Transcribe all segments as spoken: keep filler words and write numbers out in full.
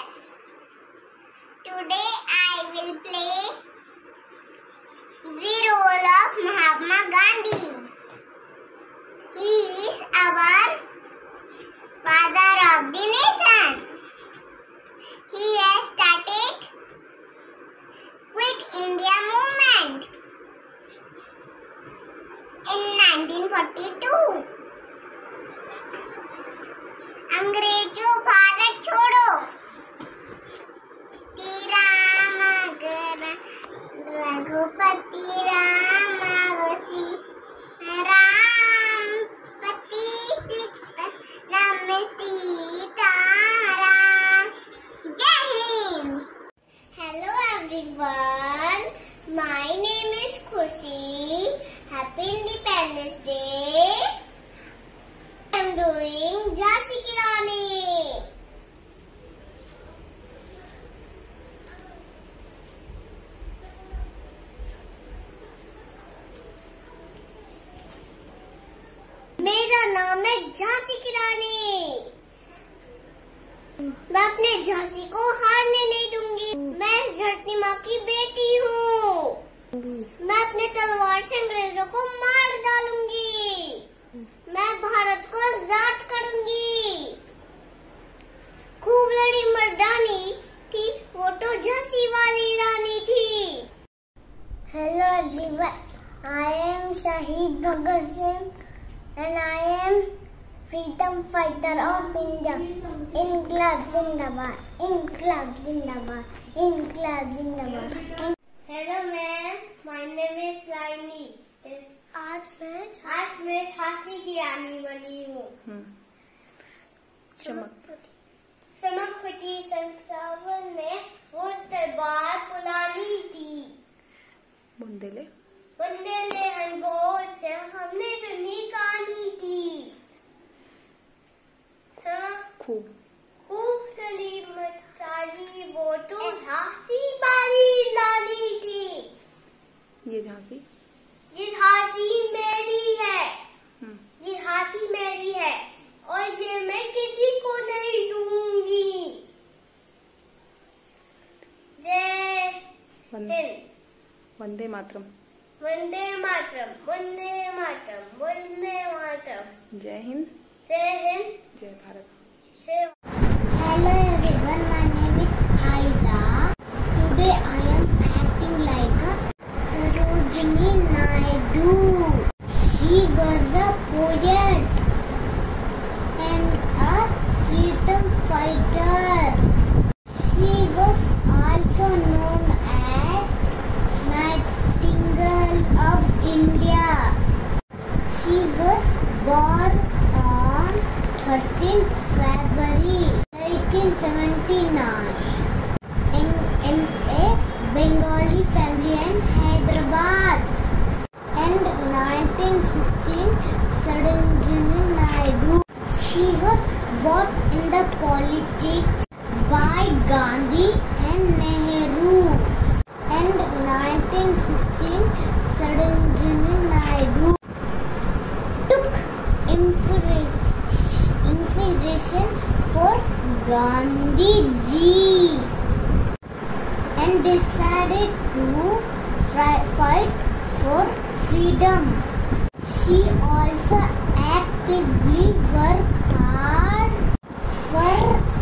viewers, today I will play the role of Mahatma Gandhi. He is our father of the nation. He has started Quit India movement in nineteen forty-two. अंग्रेजों भारत छोड़ो, राम रघुपति राम वसी राम पति सीता नम सीता राम. जय Hind. Hello everyone, my name is Khushi. Happy Independence Day. I am doing Jhansi Ki Rani. मेरा नाम है झांसी की रानी. मैं अपने झांसी को हारने नहीं दूंगी. मैं इस धरती माँ की बेटी हूँ. मैं अपने तलवार से अंग्रेजों को मार डालूंगी. मैं भारत को आजाद करूंगी. खूब लड़ी मर्दानी थी, वो तो झांसी वाली रानी थी. हेलो एवरीवन, आई एम शहीद Bhagat Singh and I am freedom fighter of India. Inqilab Zindabad, Inqilab Zindabad, Inqilab Zindabad. Hello ma'am, my name is Laini. आज मैं आज मैं झांसी की रानी बनी हूँ. चमक चमक फटी संसावन में वो तलवार पुरानी थी. बुंदेले बुंदेले अनमोल से हमने सुनी कहानी थी. खूब खूब चली मचाली, वो तो झांसी वाली रानी थी. ये झांसी ये झांसी मेरी है. ये झांसी मेरी है और ये मैं किसी को नहीं दूंगी. जय हिंद. वंदे मातरम. वंदे मातरम, वंदे मातरम, वंदे मातरम. जय हिंद. जय हिंद. जय भारत. जय. Hello everyone, my name is Aiza. Today I am acting like a Sarojini Naidu. She was a poet and a freedom fighter. She was also known as Nightingale of India. She was born on thirteenth February eighteen seventy-nine in, in a Bengali family in Hyderabad. And nineteen sixteen, Sarojini Naidu. She was brought in the politics by Gandhi and Nehru. And nineteen sixteen, Sarojini Naidu took inspiration for Gandhi ji and decided to fight for freedom. She also actively worked hard for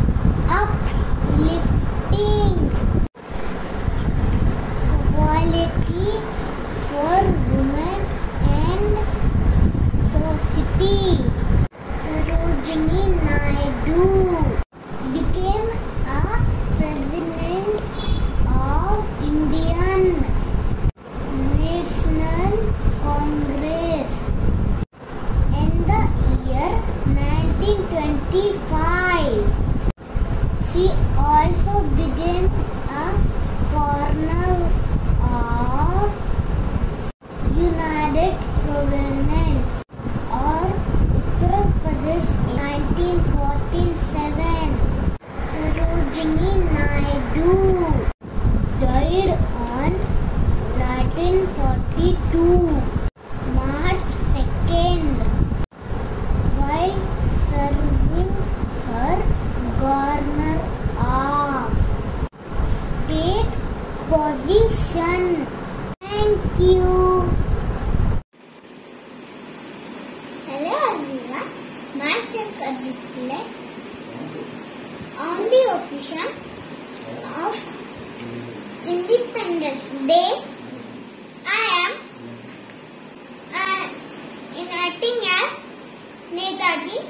uplifting equality for women and society. Sarojini Naidu became a president of Indian National Congress in the year nineteen twenty-five. She also became a corner of United Provinces or you. Hello everyone, myself Aditya. On the occasion of Independence Day, I am uh, enacting as Netaji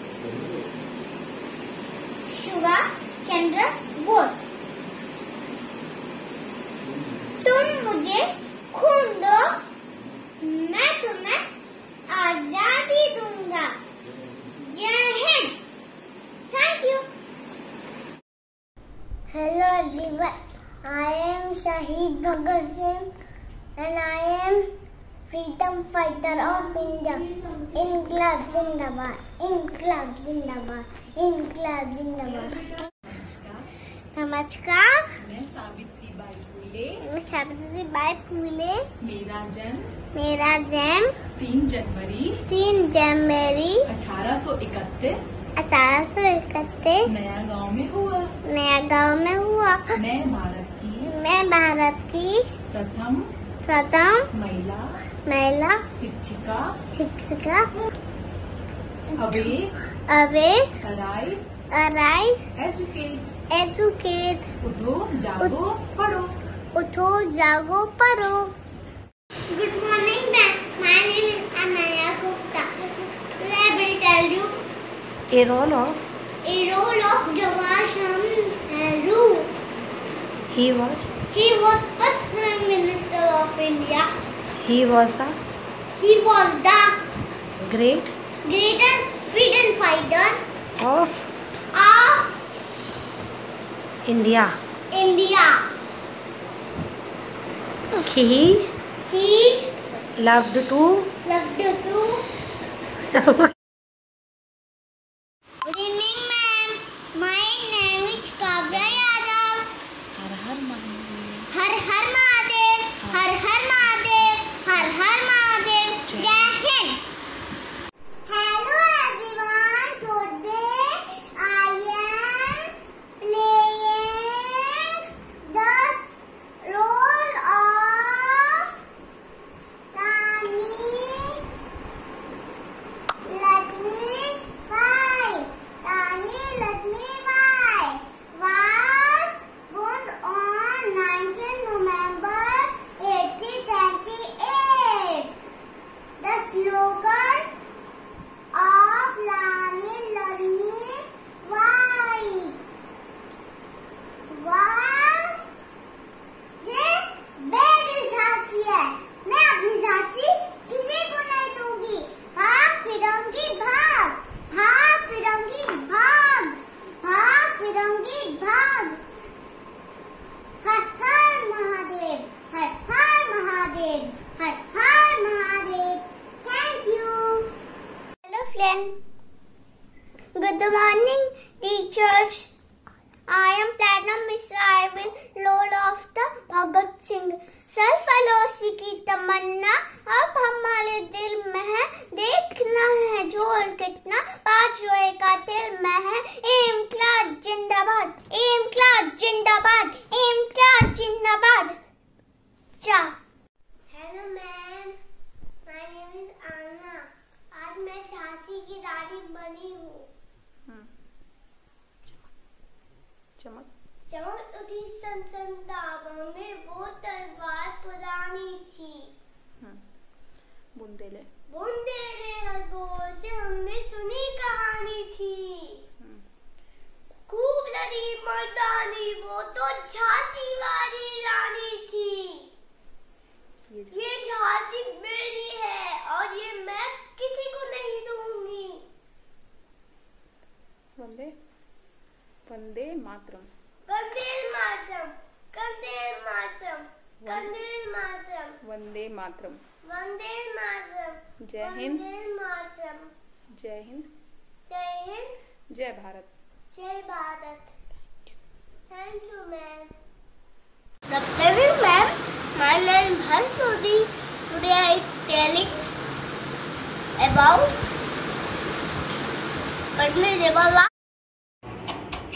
Subhash Chandra Bose. तुम मुझे खून दो, मैं तुम्हें आजादी दूंगा। जय हिंद। Thank you. Hello everyone, I am Shahid Bhagat Singh and I am freedom fighter of India. Inqilab Zindabad, Inqilab Zindabad, Inqilab Zindabad. नमस्कार, मैं सावित्री बाई फूले। मैं सावित्री बाई फूले। मेरा जन्म मेरा जन्म तीन जनवरी तीन जनवरी अठारह सौ इकतीस अठारह सौ इकतीस नया गांव में हुआ। नया गांव में हुआ। मैं भारत की मैं भारत की प्रथम प्रथम महिला महिला शिक्षिका शिक्षिका awake awake arise arise educate educate उठो जागो पढ़ो। उठो जागो पढ़ो। Good morning ma'am, my name is Anaya Gupta. I will tell you A role of a role of Jawaharlal Nehru. he was He was first Prime Minister of India. he was the He was the great greatest freedom fighter of of India. India. He He loved to loved to. Good evening, ma'am. My name is Kavya Yadav. हर हर महादेव। हर हर महादेव, हर हर महादेव, हर हर महादेव। जय Hind. Hello everyone. Today I am playing the role of Rani Lakshmibai. Rani Lakshmibai was born on nineteenth November eighteen twenty-eight. The slogan of Rani Lakshmibai was जे बेटी झांसी है, मैं अपनी झांसी किसी को नहीं दूंगी। भाग फिरंगी भाग, भाग फिरंगी भाग, भाग फिरंगी भाग। हर हर महादेव, हर हर महादेव, हर हर Mahadev. Thank you. Hello friend, good morning teachers. I am Platinum Miss. I will role of the Bhagat Singh. सरफरोशी की तमन्ना अब हमारे दिल में है, देखना है जोर कितना बाजुए का दिल में है। इनकलाब जिंदाबाद, इनकलाब जिंदाबाद, इनकलाब जिंदाबाद। चा hello ma'am, my name is Ana. आज मैं झांसी की रानी बनी हूँ। चमक चमक उठी सन दाबों में, वो तलवार पुरानी थी। बुंदेले बुंदेले हर बोल से हमने सुनी कहानी थी। खूब लड़ी मर्दानी, वो तो झांसी वाली रानी थी। ये झांसी मेरी है और ये मैं किसी को नहीं दूंगी। वंदे वंदे मातरम। वंदे मातरम, वंदे मातरम, वंदे मातरम, वंदे मातरम। वंदे मातरम। जय हिंद। वंदे मातरम। जय हिंद। जय हिंद। जय भारत। जय Bharat. Thank you ma'am. Good evening ma'am, my name is Harsh Modi. Today I am telling about Pandit Jawaharlal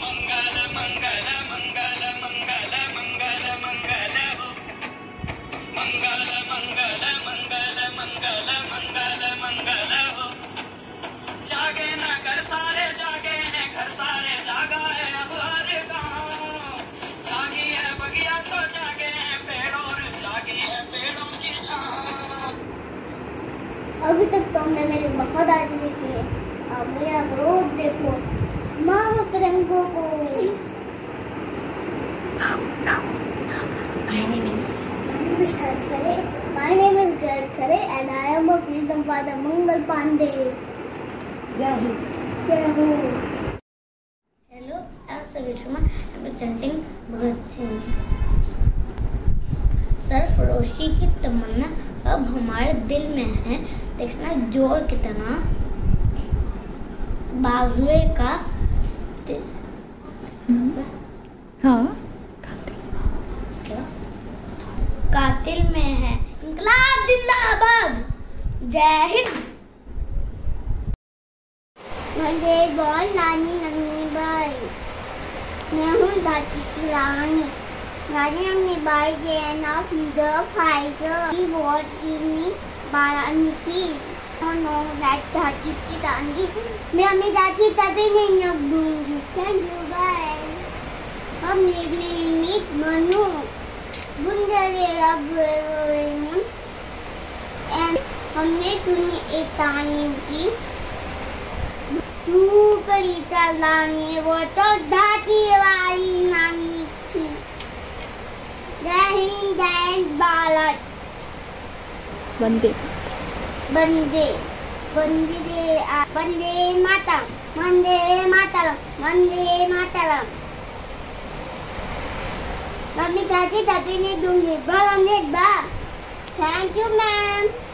मंगल मंगल मंगल मंगल मंगल मंगल हो मंगल मंगल मंगल मंगल मंगल मंगल हो। जागे ना घर सारे जागे हैं घर सारे जागा है अब हर गाँव। जागी है बगिया तो जागे हैं पेड़ और जागी है पेड़ों की छाँव। अभी तक तुमने मेरी वफादारी देखी है, अब मेरा क्रोध देखो। मारो फिरंगों को। My name is My name is Gert Khare. My name is Gert Khare and I am a freedom fighter, Mangal Pandey. जय हिंद। जय हो। Hello, I am Sarishma. I am presenting Bhagat Singh. सरफरोशी की तमन्ना अब हमारे दिल में है, देखना जोर कितना। बाजुए का हाँ कातिल में है। इंकलाब जिंदाबाद। जय हिंद। मुझे बहुत नानी नगनी बाई। मैं हूँ दादी की रानी। नानी नगनी बाई जे ना फिर फाइटर की बहुत चीनी बारानी थी। Oh no, that दादी की रानी। मैं अपनी दादी तभी नहीं नग दूंगी। Thank you, bye. हम नीट में नीट बनू। बुंदेलेला बुरेमुन एंड हमने सुनी एक कहानी की। बड़ी लानी वो तो दादी वाली नानी थी। जय हिंद जय हिंद भारत। वंदे वंदे वंदे वंदे मातरम वंदे मातरम वंदे मातरम। मम्मी चाची तभी नहीं दूंगी। बड़ा थैंक यू मैम।